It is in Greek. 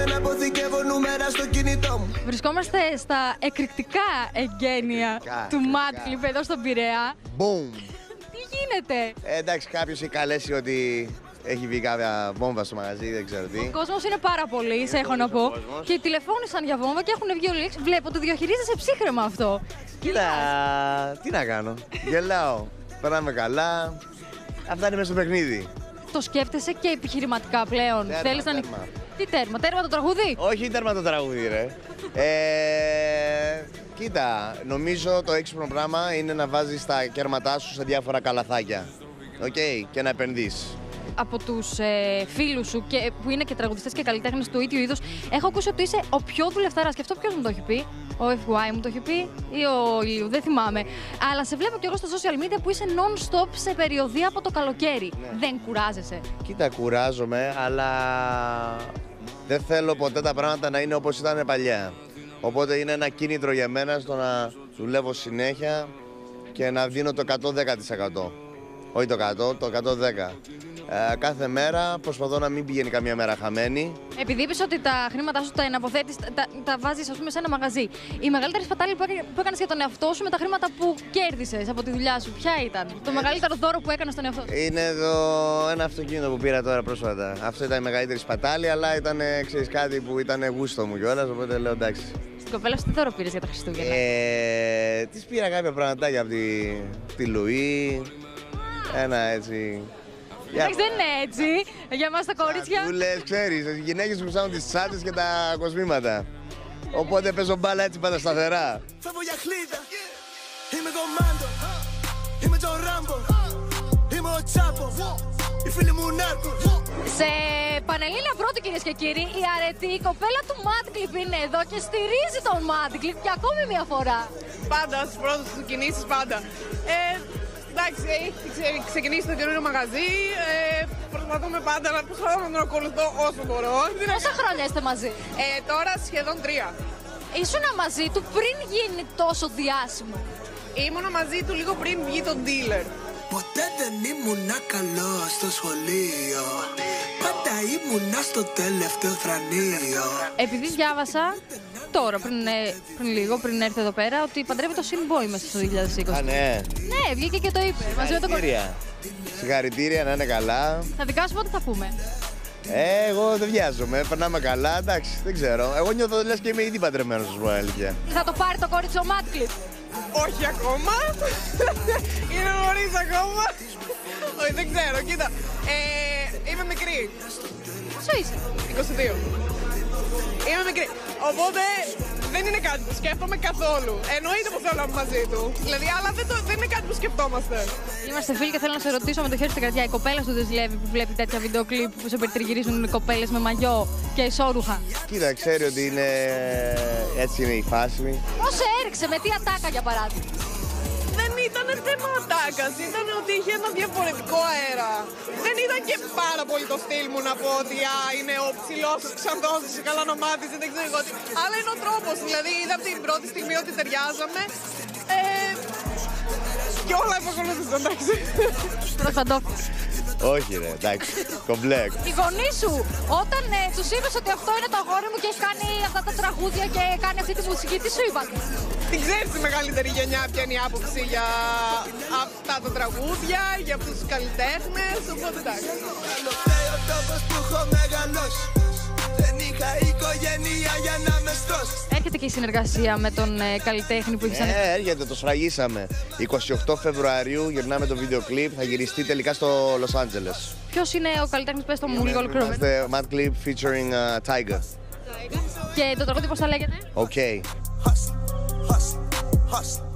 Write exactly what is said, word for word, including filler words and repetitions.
δεν αποθηκεύω νούμερα στο κινητό μου. Βρισκόμαστε στα εκρηκτικά εγγένεια του Mad Clip εδώ στον Πειραιά. Boom! Τι γίνεται? Ε, εντάξει, κάποιος έχει καλέσει ότι έχει βγει κάποια βόμβα στο μαγαζί, δεν ξέρω τι. Ο κόσμος είναι πάρα πολύ, σε έχω να πω. Και τηλεφώνησαν για βόμβα και έχουν βγει όλοι έξω. Βλέπω ότι διαχειρίζεσαι ψύχρεμα αυτό. Κοίτα, τι να κάνω. Γελάω. Περνάμε καλά. Αυτά είναι μέσα στο παιχνίδι. Το σκέφτεσαι και επιχειρηματικά πλέον. Τέρμα, Θέλεις να... τέρμα. Τι τέρμα, τέρμα το τραγούδι? Όχι τέρμα το τραγούδι, ρε. Ε, κοίτα, νομίζω το έξυπνο πράγμα είναι να βάζεις τα κέρματά σου σε διάφορα καλαθάκια. Οκ, okay, και να επενδύσεις. Από τους ε, φίλους σου και, που είναι και τραγουδιστές και καλλιτέχνες του ίδιου είδους, έχω ακούσει ότι είσαι ο πιο δουλευταράς. Και αυτό ποιος μου το έχει πει? Ο εφ γουάι μου το έχει πει ή ο Ηλίου, δεν θυμάμαι. Αλλά σε βλέπω κι εγώ στα social media που είσαι non-stop σε περιοδία από το καλοκαίρι. Ναι. Δεν κουράζεσαι? Κοίτα, κουράζομαι, αλλά δεν θέλω ποτέ τα πράγματα να είναι όπως ήταν παλιά. Οπότε είναι ένα κίνητρο για μένα στο να δουλεύω συνέχεια και να δίνω το εκατόν δέκα τοις εκατό. Όχι το εκατό, το εκατόν δέκα τοις εκατό. Ε, κάθε μέρα προσπαθώ να μην πηγαίνει καμία μέρα χαμένη. Επειδή είπες ότι τα χρήματά σου τα εναποθέτεις, τα, τα βάζεις ας πούμε σε ένα μαγαζί. Η μεγαλύτερη σπατάλη που, που έκανες για τον εαυτό σου με τα χρήματα που κέρδισες από τη δουλειά σου, ποια ήταν? Ε, το μεγαλύτερο δώρο που έκανες στον εαυτό σου? Είναι το ένα αυτοκίνητο που πήρα τώρα πρόσφατα. Αυτό ήταν η μεγαλύτερη σπατάλη, αλλά ήταν, ξέρεις, κάτι που ήταν γούστο μου κιόλας, οπότε λέω εντάξει. Στην κοπέλα σου τι δώρο πήρες για τα Χριστούγεννα? Ε, της πήρα κάποια πραγματάκια από τη, τη Λουή. Ένα έτσι. Εντάξει, δεν είναι έτσι. Για εμάς τα κορίτσια. Του λες, ξέρεις, οι γυναίκες που ψάχνουν τις τσάντες και τα κοσμήματα. Οπότε παίζω μπάλα έτσι πάντα σταθερά. Φεύγω για χλίδα. Είμαι κομμάντο. Είμαι το Ράμπο. Είμαι ο Τσάπο. Οι φίλοι μου νάρκο. Σε Πανελλήνια πρώτη, κυρίες και κύριοι, η αρετή, η κοπέλα του Mad Clip είναι εδώ και στηρίζει τον Mad Clip και ακόμη μια φορά. Πάντα στις πρώτες του κινήσεις, πάντα. Ε, Εντάξει, έχει ξεκινήσει το καινούριο μαγαζί. Ε, προσπαθούμε πάντα να προσπαθώ να τον ακολουθώ όσο μπορώ. Πόσα χρόνια είστε μαζί? Ε, τώρα σχεδόν τρία. Ήσουνα μαζί του πριν γίνει τόσο διάσημο? Ήμουνα μαζί του λίγο πριν βγει το Dealer. Ποτέ δεν ήμουνα καλό στο σχολείο. Πάντα ήμουνα στο τελευταίο θρανείο. Επειδή διάβασα τώρα, πριν, πριν λίγο, πριν έρθει εδώ πέρα, ότι παντρεύει το Sinboy μέσα στο δύο χιλιάδες είκοσι. Α, ναι. Ναι, βγήκε και το είπε. Μαζί με τον κορίτσι. Συγχαρητήρια, να είναι καλά. Θα δικά σου πότε θα πούμε? Ε, εγώ δεν βιάζομαι, περνάμε καλά, εντάξει, δεν ξέρω. Εγώ νιώθω λες και είμαι ήδη παντρεμένος, να σου πω αλήθεια. Θα το πάρει το κορίτσι ο Mad Clip? Όχι ακόμα. Είναι νωρίς ακόμα. Όχι, δεν ξέρω, κοίτα. Ε, είμαι μικρή. Πόσο είσαι? είκοσι δύο. Είμαι μικρή. Οπότε δεν είναι κάτι που σκέφτομαι καθόλου. Εννοείται πως θέλω να είμαι μαζί του. Δηλαδή, αλλά δεν, το, δεν είναι κάτι που σκεφτόμαστε. Είμαστε φίλοι και θέλω να σε ρωτήσω με το χέρι στην καρδιά. Η κοπέλα σου δεν ζηλεύει που βλέπει τέτοια βίντεο κλιπ που σε περιτριγυρίζουν οι κοπέλες με μαγιό και ισόρουχα? Κοίτα, ξέρει ότι είναι... έτσι είναι η φάση. Πώς σε έριξε, με τι ατάκα για παράδειγμα? Δεν ήταν θέμα ατάκας, ήταν ότι είχε ένα διαφορετικό αέρα. Δεν ήταν και πάρα πολύ το στυλ μου να πω ότι α, είναι ο ψηλός, ο ξανθός, η καλά νομάτης, δεν ξέρω εγώ τι. Αλλά είναι ο τρόπος, δηλαδή είδα από την πρώτη στιγμή ότι ταιριάζαμε. Ε, και όλα επακολούθησαν, εντάξει. Προσπαντόφιλ. Όχι ρε, εντάξει, κομπλέκ. Οι γονείς σου, όταν ε, τους είπες ότι αυτό είναι το αγόρι μου και έχει κάνει αυτά τα τραγούδια και κάνει αυτή τη μουσική, τι σου είπαν? Την ξέρεις τη μεγαλύτερη γενιά ποια είναι η άποψη για αυτά τα τραγούδια, για αυτούς τους καλλιτέχνες, οπότε εντάξει. Ο τόπος που έχω μεγαλώσει. Δεν είχα οικογένεια για να με στρώσει. Έρχεται και η συνεργασία με τον ε, καλλιτέχνη που έχεις Ε, ανέβει. έρχεται, το σφραγίσαμε. εικοστή όγδοη Φεβρουαρίου γυρνάμε το βίντεο κλιπ, θα γυριστεί τελικά στο Λος Άντζελες. Ποιος είναι ο καλλιτέχνης, πες το μου λίγο ολοκληρωμένο? Είμαστε Mad Clip featuring uh, Tiger. Και το τραγούδι πώς θα λέγεται? Okay. Hustle, hustle, hustle.